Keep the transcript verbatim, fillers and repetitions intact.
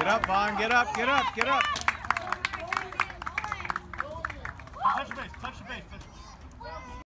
Get up, Vaughn. Get up, get up, get up. Touch the base, touch the base, touch the base.